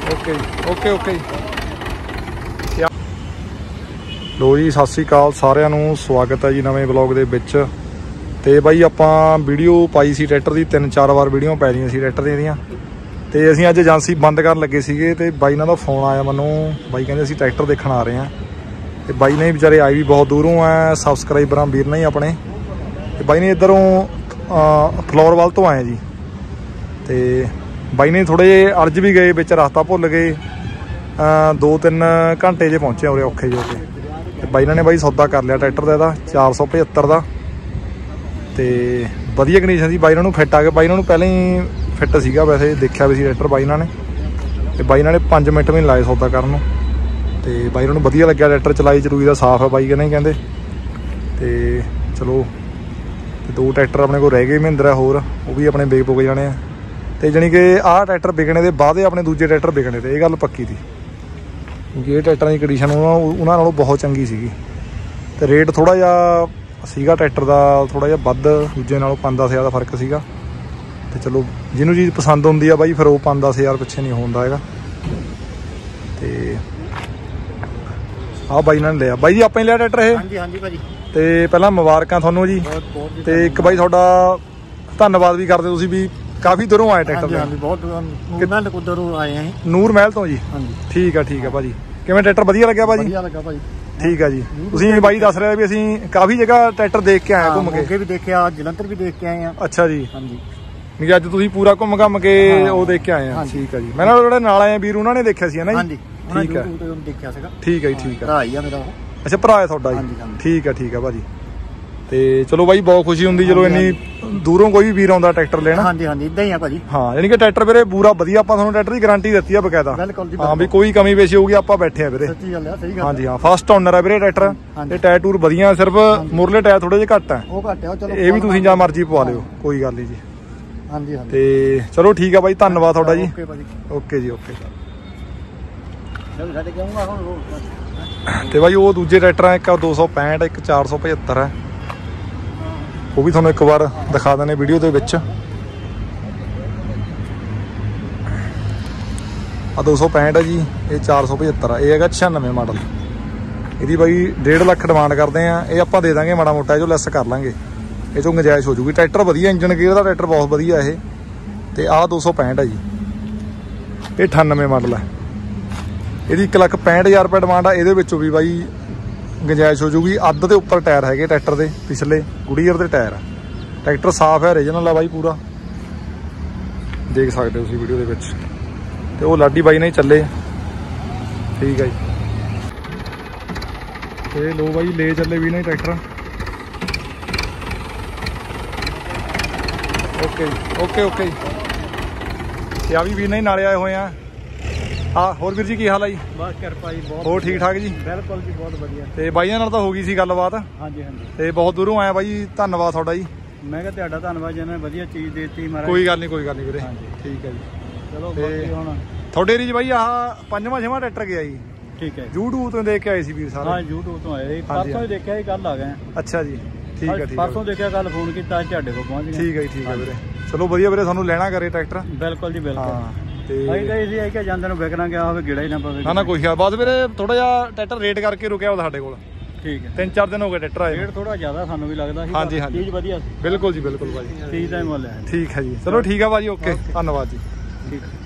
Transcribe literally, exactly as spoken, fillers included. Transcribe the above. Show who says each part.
Speaker 1: Okay okay okay लो जी सत श्री अकाल सारिਆਂ ਨੂੰ स्वागत है जी नवे ब्लॉग ਦੇ ਵਿੱਚ। ਤੇ ਬਾਈ ਆਪਾਂ ਵੀਡੀਓ ਪਾਈ ਸੀ ਟਰੈਕਟਰ ਦੀ ਤਿੰਨ ਚਾਰ ਵਾਰ ਵੀਡੀਓ ਪੈ ਰਹੀਆਂ ਸੀ ਟਰੈਕਟਰ ਦੀਆਂ ਤੇ ਅਸੀਂ ਅੱਜ ਏਜੰਸੀ ਬੰਦ ਕਰਨ ਲੱਗੇ ਸੀਗੇ ਤੇ ਬਾਈ ਨਾਲ ਦਾ ਫੋਨ ਆਇਆ ਮੈਨੂੰ। ਬਾਈ ਕਹਿੰਦੇ ਅਸੀਂ ਟਰੈਕਟਰ ਦੇਖਣ ਆ ਰਹੇ ਹਾਂ ਤੇ ਬਾਈ ਨੇ ਵਿਚਾਰੇ ਆਏ ਵੀ ਬਹੁਤ ਦੂਰੋਂ ਆ ਸਬਸਕ੍ਰਾਈਬਰਾਂ ਵੀਰ ਨੇ ਆਪਣੇ ਤੇ ਬਾਈ ਨੇ ਇੱਧਰੋਂ ਫਲੋਰਵਾਲ ਤੋਂ ਆਏ ਜੀ ਤੇ ਬਾਈ ਨੇ ਥੋੜੇ ਜਿਹੇ ਅਰਜ ਵੀ ਗਏ ਵਿੱਚ ਰਸਤਾ ਭੁੱਲ ਗਏ ਦੋ ਤਿੰਨ ਘੰਟੇ ਜੇ ਪਹੁੰਚੇ ਉਰੇ ਔਖੇ ਜੋ ਕੇ ਤੇ ਬਾਈ ਨੇ ਬਾਈ ਸੌਦਾ ਕਰ ਲਿਆ ਟਰੈਕਟਰ ਦਾ ਇਹਦਾ ਚਾਰ ਸੌ ਪਝੱਤਰ ਦਾ ਤੇ ਵਧੀਆ ਕੰਡੀਸ਼ਨ ਸੀ। ਬਾਈ ਨੂੰ ਫਿੱਟ ਆ ਗਿਆ ਬਾਈ ਨੂੰ ਪਹਿਲਾਂ ਹੀ ਫਿੱਟ ਸੀਗਾ ਵੈਸੇ ਦੇਖਿਆ ਵੀ ਸੀ ਟਰੈਕਟਰ ਬਾਈ ਨੇ ਤੇ ਬਾਈ ਨੇ ਪੰਜ ਮਿੰਟ ਵੀ ਨਹੀਂ ਲਾਏ ਸੌਦਾ ਕਰਨ ਨੂੰ ਤੇ ਬਾਈ ਨੂੰ ਵਧੀਆ ਲੱਗਿਆ ਟਰੈਕਟਰ ਚਲਾਈ ਚਲੂਈ ਦਾ ਸਾਫ਼ ਹੈ ਬਾਈ ਕਹਿੰਦੇ ਕਹਿੰਦੇ ਤੇ ਚਲੋ ਤੇ ਦੋ ਟਰੈਕਟਰ ਆਪਣੇ ਕੋਲ ਰਹਿ ਗਏ ਮਹਿੰਦਰਾ ਹੋਰ ਉਹ ਵੀ ਆਪਣੇ ਵਿਕ ਪੁੱਗ ਜਾਣੇ ਆ ਤੇ ਜਾਣੀ ਕਿ ਆਹ ਟਰੈਕਟਰ ਵਿਕਣੇ ਦੇ ਬਾਅਦ ਆਪਣੇ ਦੂਜੇ ਟਰੈਕਟਰ ਵਿਕਣੇ ਤੇ ਇਹ ਗੱਲ ਪੱਕੀ ਸੀ ਕਿਉਂਕਿ ਇਹ ਟਰੈਕਟਰਾਂ ਦੀ ਕੰਡੀਸ਼ਨ ਉਹਨਾਂ ਨਾਲੋਂ ਬਹੁਤ ਚੰਗੀ ਸੀਗੀ ਤੇ ਰੇਟ ਥੋੜ੍ਹਾ ਜਿਹਾ ਸੀਗਾ ਟਰੈਕਟਰ ਦਾ ਥੋੜ੍ਹਾ ਜਿਹਾ ਵੱਧ ਦੂਜੇ ਨਾਲੋਂ ਪੰਜ ਦਸ ਹਜ਼ਾਰ ਦਾ ਫਰਕ ਸੀਗਾ ਤੇ ਚਲੋ ਜਿਹਨੂੰ ਚੀਜ਼ ਪਸੰਦ ਆਉਂਦੀ ਆ ਬਾਈ ਫਿਰ ਉਹ ਪੰਜ ਦਸ ਹਜ਼ਾਰ ਪਿੱਛੇ ਨਹੀਂ ਹੁੰਦਾ ਹੈਗਾ ਤੇ ਆਹ ਬਾਈ ਨਾਲ ਲਿਆ ਬਾਈ ਜੀ ਆਪਾਂ ਹੀ ਲਿਆ ਟਰੈਕਟਰ ਇਹ
Speaker 2: ਹਾਂਜੀ ਹਾਂਜੀ ਭਾਜੀ
Speaker 1: ਤੇ ਪਹਿਲਾਂ ਮੁਬਾਰਕਾਂ ਤੁਹਾਨੂੰ ਜੀ ਤੇ ਇੱਕ ਬਾਈ ਤੁਹਾਡਾ ਧੰਨਵਾਦ ਵੀ ਕਰਦੇ ਤੁਸੀਂ ਵੀ ਕਾਫੀ ਦੂਰੋਂ ਆਏ ਟਰੈਕਟਰ
Speaker 2: ਹਾਂਜੀ ਬਹੁਤ ਨੂਰ ਮਹਿਲ ਕੋਲੋਂ ਆਏ ਆ
Speaker 1: ਨੂਰ ਮਹਿਲ ਤੋਂ ਜੀ
Speaker 2: ਹਾਂਜੀ ਠੀਕ
Speaker 1: ਆ ਠੀਕ ਆ ਭਾਜੀ ਕਿਵੇਂ ਟਰੈਕਟਰ ਵਧੀਆ ਲੱਗਿਆ ਭਾਜੀ
Speaker 2: ਵਧੀਆ ਲੱਗਾ ਭਾਜੀ ਠੀਕ
Speaker 1: ਆ ਜੀ ਤੁਸੀਂ ਬਾਈ ਦੱਸ ਰਹੇ ਵੀ ਅਸੀਂ ਕਾਫੀ ਜਗ੍ਹਾ ਟਰੈਕਟਰ ਦੇਖ ਕੇ ਆਏ ਘੁੰਮ ਕੇ
Speaker 2: ਅੱਗੇ ਵੀ ਦੇਖਿਆ ਜਲੰਧਰ ਵੀ ਦੇਖ ਕੇ ਆਏ ਆ
Speaker 1: ਅੱਛਾ ਜੀ
Speaker 2: ਹਾਂਜੀ
Speaker 1: ਨਹੀਂ ਅੱਜ ਤੁਸੀਂ ਪੂਰਾ ਘੁੰਮ ਘੰਮ ਕੇ ਉਹ ਦੇਖ ਕੇ ਆਏ ਆ ਠੀਕ ਆ ਜੀ ਮੈਂ ਨਾਲ ਜਿਹੜੇ ਨਾਲ ਆਏ ਵੀਰ ਉਹਨਾਂ ਨੇ ਦੇਖਿਆ ਸੀ ਨਾ ਜੀ ਠੀਕ ਆ
Speaker 2: ਦੇਖਿਆ ਸੀਗਾ
Speaker 1: ਠੀਕ ਆ ਜੀ ਠੀਕ ਆ
Speaker 2: ਭਰਾ ਹੀ ਆ ਮੇਰਾ
Speaker 1: ਅੱਛਾ ਭਰਾ ਹੈ ਤੁਹਾਡਾ ਜੀ ਠੀਕ ਆ ਠੀਕ ਆ ਭਾਜੀ ਤੇ ਚਲੋ ਬਾਈ ਬਹੁਤ ਖੁਸ਼ੀ ਹੁੰਦੀ ਚਲੋ ਇੰਨੀ ਦੂਰੋਂ ਕੋਈ ਵੀ ਵੀਰ ਆਉਂਦਾ ਟਰੈਕਟਰ ਲੈਣਾ ਹਾਂਜੀ ਹਾਂਜੀ ਇਦਾਂ ਹੀ ਆ ਭਾਜੀ ਹਾਂ ਯਾਨੀ ਕਿ ਟਰੈਕਟਰ ਵੀਰੇ ਪੂਰਾ ਵਧੀਆ ਆਪਾਂ ਤੁਹਾਨੂੰ ਟਰੈਕਟਰ ਦੀ ਗਾਰੰਟੀ ਦਿੱਤੀ ਆ ਬਕਾਇਦਾ ਹਾਂ ਵੀ ਕੋਈ ਕਮੀ ਪੇਸ਼ੀ ਹੋਊਗੀ ਆਪਾਂ ਬੈਠੇ ਆ ਵੀਰੇ
Speaker 2: ਸੱਚੀ ਗੱਲ ਆ ਸਹੀ ਗੱਲ
Speaker 1: ਹਾਂਜੀ ਹਾਂ ਫਸਟ ਓਨਰ ਆ ਵੀਰੇ ਟਰੈਕਟਰ ਤੇ ਟਾਇਰ ਟੂਰ ਵਧੀਆ ਸਿਰਫ ਮੁਰਲੇ ਟਾਇਰ ਥੋੜੇ ਜਿਹੇ ਘੱਟ ਆ ਉਹ ਘੱਟ ਆ ਚਲੋ ਇਹ ਵੀ ਤੁਸੀਂ ਜਾਂ ਮਰਜ਼ੀ ਪਵਾ ਲਿਓ ਕੋਈ ਗੱਲ ਨਹੀਂ ਜੀ ਹਾਂਜੀ ਹਾਂਜੀ ਤੇ ਚਲੋ ਠੀਕ ਆ ਬਾਈ ਧੰਨਵਾਦ ਤੁਹਾਡਾ ਜੀ ਓਕੇ ਭਾਜੀ ਓਕੇ ਜੀ ਓਕੇ
Speaker 2: ਛੱਡ ਕੇ ਆਉਂਗਾ ਹੁਣ
Speaker 1: ਤੇ ਬਾਈ ਉਹ ਦੂਜੇ ਟਰੈਕਟਰ ਆ ਇੱਕ ਦੋ ਸੌ ਪੈਂਹਠ ਇੱਕ ਚਾਰ ਸੌ ਪਝੱਤਰ ਹੈ ਉਹ ਵੀ ਤੁਹਾਨੂੰ ਇੱਕ ਵਾਰ ਦਿਖਾ ਦਿੰਦੇ ਵੀਡੀਓ ਦੇ ਵਿੱਚ ਆ ਦੋ ਸੌ ਪੈਂਹਠ ਹੈ ਜੀ ਇਹ ਚਾਰ ਸੌ ਪਝੱਤਰ ਆ ਇਹ ਹੈਗਾ ਛਿਆਨਵੇਂ ਮਾਡਲ ਇਹਦੀ ਬਾਈ ਡੇਢ ਲੱਖ ਡਿਮਾਂਡ ਕਰਦੇ ਆ ਇਹ ਆਪਾਂ ਦੇ ਦਾਂਗੇ ਮਾੜਾ ਮੋਟਾ ਜੋ ਲੈਸ ਕਰ ਲਾਂਗੇ ਇਹ ਚੋਂ ਗੁੰਜਾਇਸ਼ ਹੋ ਜੂਗੀ ਟਰੈਕਟਰ ਵਧੀਆ ਇੰਜਨ ਗੇਅਰ ਦਾ ਟਰੈਕਟਰ ਬਹੁਤ ਵਧੀਆ ਇਹ ਤੇ ਆਹ ਦੋ ਸੌ ਪੈਂਹਠ ਹੈ ਜੀ ਇਹ ਅਠਾਨਵੇਂ ਮਾਡਲ ਹੈ ਇਹਦੀ ਇੱਕ ਲੱਖ ਪੈਂਹਠ ਹਜ਼ਾਰ ਰੁਪਏ ਡਿਮਾਂਡ ਆ ਇਹਦੇ ਵਿੱਚੋਂ ਵੀ ਬਾਈ ਗੁੰਜਾਇਸ਼ ਹੋ ਜੂਗੀ ਅੱਧ ਦੇ ਉੱਪਰ ਟਾਇਰ ਹੈਗੇ ਟਰੈਕਟਰ ਦੇ ਪਿਛਲੇ ਗੁੜੀਅਰ ਦੇ ਟਾਇਰ ਆ ਟਰੈਕਟਰ ਸਾਫ਼ ਹੈ ਰੀਜਨਲ ਆ ਬਾਈ ਪੂਰਾ ਦੇਖ ਸਕਦੇ ਹੋ ਤੁਸੀਂ ਵੀਡੀਓ ਦੇ ਵਿੱਚ ਤੇ ਉਹ ਲਾਡੀ ਬਾਈ ਨੇ ਚੱਲੇ ਠੀਕ ਹੈ ਜੀ ਤੇ ਲੋ ਬਾਈ ਲੈ ਚੱਲੇ ਵੀ ਨੇ ਟਰੈਕਟਰ ਓਕੇ ਓਕੇ ਓਕੇ ਤੇ ਆ ਵੀ ਵੀਰ ਨੇ ਨਾਲੇ ਆਏ ਹੋਏ ਆ ਹਾਂ ਹੋਰ ਵੀਰ ਜੀ ਕੀ ਹਾਲ ਆ ਜੀ
Speaker 2: ਬਸ ਕਿਰਪਾ ਜੀ ਬਹੁਤ
Speaker 1: ਹੋਰ ਠੀਕ ਠਾਕ ਜੀ
Speaker 2: ਬਿਲਕੁਲ ਜੀ ਬਹੁਤ ਵਧੀਆ ਤੇ
Speaker 1: ਬਾਈਆਂ ਨਾਲ ਤਾਂ ਹੋ ਗਈ ਸੀ ਗੱਲਬਾਤ
Speaker 2: ਹਾਂਜੀ ਹਾਂਜੀ ਤੇ
Speaker 1: ਬਹੁਤ ਦੂਰੋਂ ਆਇਆ ਬਾਈ ਧੰਨਵਾਦ ਤੁਹਾਡਾ ਜੀ
Speaker 2: ਮੈਂ ਕਿਹਾ ਤੁਹਾਡਾ ਧੰਨਵਾਦ ਜਿਹਨੇ ਵਧੀਆ ਚੀਜ਼ ਦੇਤੀ ਮਹਾਰਾਜ
Speaker 1: ਕੋਈ ਗੱਲ ਨਹੀਂ ਕੋਈ ਗੱਲ ਨਹੀਂ ਵੀਰੇ ਠੀਕ ਹੈ ਜੀ
Speaker 2: ਚਲੋ ਬਾਕੀ ਹੁਣ
Speaker 1: ਤੁਹਾਡੇ ਏਰੀਏ 'ਚ ਬਾਈ ਆਹ ਪੰਜਵਾਂ ਛੇਵਾਂ ਟਰੈਕਟਰ ਗਿਆ ਜੀ
Speaker 2: ਠੀਕ ਹੈ
Speaker 1: YouTube ਤੋਂ ਦੇਖ ਕੇ ਆਏ ਸੀ ਵੀਰ ਸਾਰੇ
Speaker 2: ਹਾਂ YouTube ਤੋਂ ਆਏ ਪਰਸੋਂ ਹੀ ਦੇਖਿਆ ਸੀ ਕੱਲ ਆ ਗਏ
Speaker 1: ਅੱਛਾ ਜੀ ਠੀਕ ਹੈ ਠੀਕ ਹੈ
Speaker 2: ਪਰਸੋਂ ਦੇਖਿਆ ਕੱਲ ਫੋਨ ਕੀਤਾ ਅੱਜ ਤੁਹਾਡੇ ਕੋਲ ਪਹੁੰਚ ਗਏ ਠੀਕ
Speaker 1: ਹੈ ਠੀਕ ਹੈ ਵੀਰੇ ਚਲੋ ਵਧੀਆ ਵੀਰੇ ਤੁਹਾਨੂੰ ਲੈਣਾ ਕਰੇ ਟਰੈਕਟਰ ਬਿਲਕੁਲ ਜੀ ਬਿਲਕੁਲ ਤੇ
Speaker 2: ਅਸੀਂ ਤਾਂ ਇਹ ਕਿ ਜਾਂਦੇ ਨੂੰ ਵਿਕਣਾ ਗਿਆ ਹੋਵੇ ਗੇੜਾ ਹੀ ਨਾ ਪਵੇ
Speaker 1: ਨਾ ਨਾ ਕੋਈ ਗੱਲ ਬਸ ਵੀਰੇ ਥੋੜਾ ਜਿਹਾ ਟਰੈਕਟਰ ਰੇਟ ਕਰਕੇ ਰੁਕਿਆ ਸਾਡੇ ਕੋਲ
Speaker 2: ਠੀਕ ਹੈ
Speaker 1: ਤਿੰਨ ਚਾਰ ਦਿਨ ਹੋ ਗਏ ਟਰੈਕਟਰ ਆਏ
Speaker 2: ਰੇਟ ਥੋੜਾ ਜ਼ਿਆਦਾ ਸਾਨੂੰ ਵੀ ਲੱਗਦਾ ਸੀ
Speaker 1: ਹਾਂਜੀ ਹਾਂਜੀ
Speaker 2: ਚੀਜ਼ ਵਧੀਆ
Speaker 1: ਬਿਲਕੁਲ ਜੀ ਬਿਲਕੁਲ ਭਾਜੀ
Speaker 2: ਚੀਜ਼ ਦਾ ਮੁੱਲ ਹੈ
Speaker 1: ਠੀਕ ਹੈ ਜੀ ਚਲੋ ਠੀਕ ਹੈ ਭਾਜੀ ਓਕੇ ਧੰਨਵਾਦ ਜੀ
Speaker 2: ਠੀਕ